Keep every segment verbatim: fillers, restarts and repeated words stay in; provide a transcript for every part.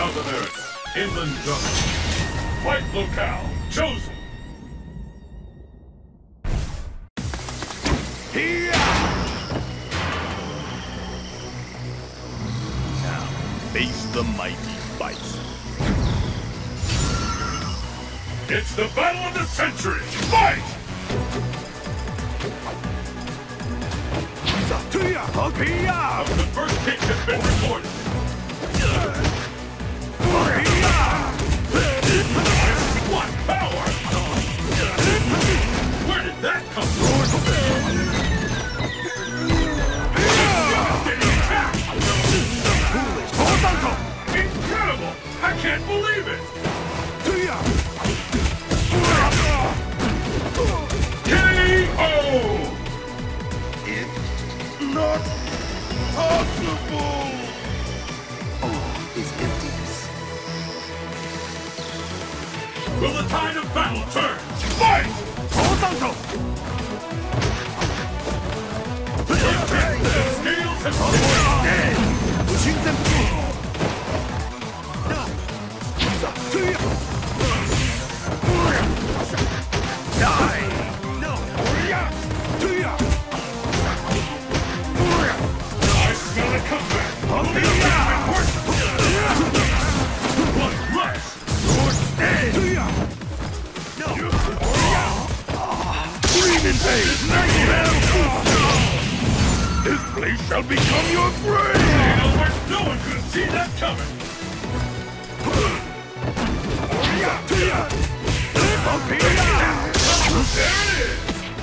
South America, Inland Jungle. Fight locale chosen. Here! Now, face the mighty Bison. It's the battle of the century! Fight! Up the first kick has been recorded. What power! Where did that come from? Incredible! I can't believe it! K O! It's not possible! All is emptiness. Will the tide of battle turn? Fight! The scales have Die! No! I smell a comeback! One rush! This place shall become your grave! Albert, no one could have seen that coming! There it is!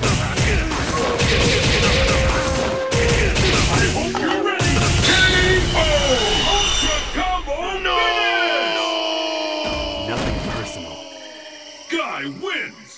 I hope you're ready! K O! Ultra Combo No! Finish! Nothing personal. Guy wins!